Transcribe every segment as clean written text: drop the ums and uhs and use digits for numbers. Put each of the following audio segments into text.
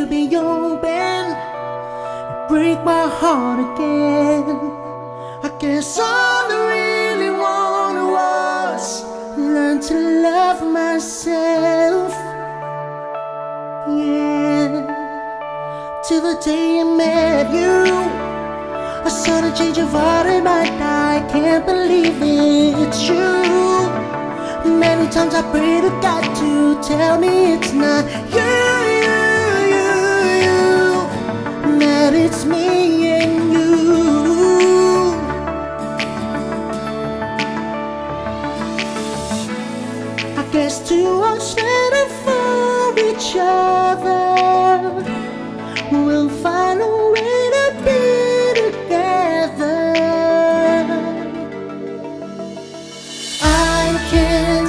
to be open, break my heart again. I guess all I really wanted was learn to love myself. Yeah, till the day I met you, I saw the change of heart in my eye. I can't believe it's true. Many times I pray to God to tell me it's not you, that it's me and you. I guess two hearts better for each other, we'll find a way to be together. I can't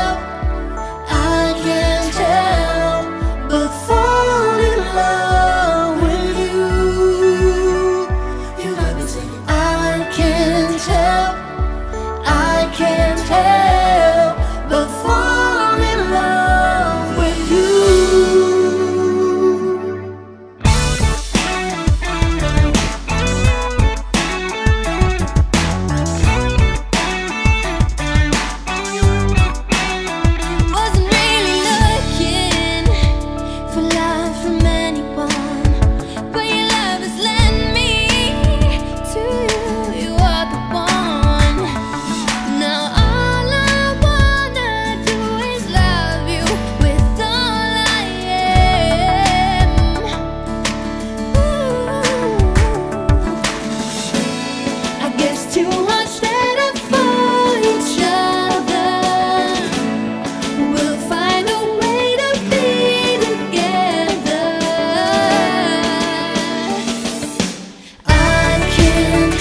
tell, but fall in love with you. You got me singing. I can't tell, but fall in love with you. Wasn't really looking for love from anyone, but your love has led me to you. You are the one. Now all I wanna do is love you with all I am. I guess too much better for each other, we'll find a way to be together. I can't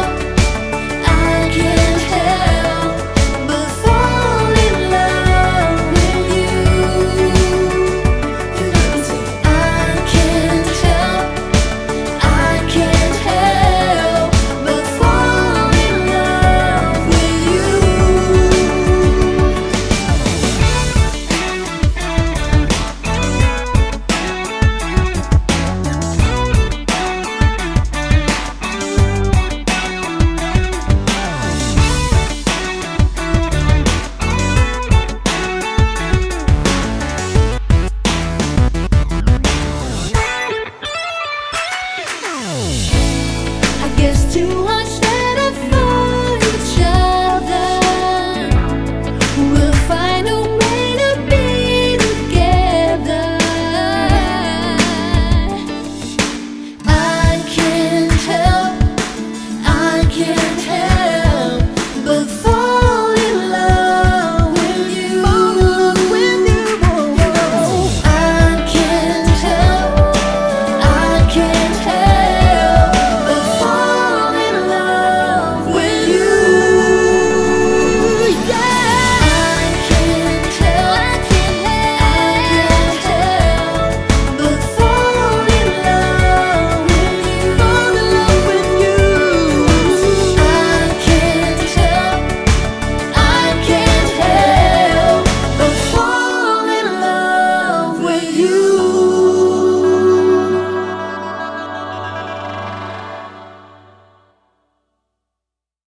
help but fall in love with you. You got me singing. I can't help but fall in love with you. I guess too much